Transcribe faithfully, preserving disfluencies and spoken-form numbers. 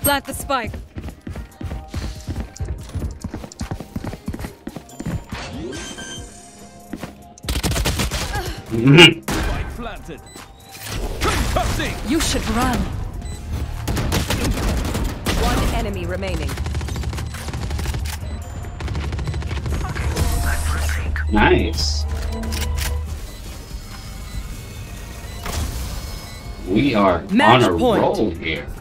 Plant the spike. Spike planted. Concussing. You should run. One enemy remaining. Nice. We are Match on a point. roll here.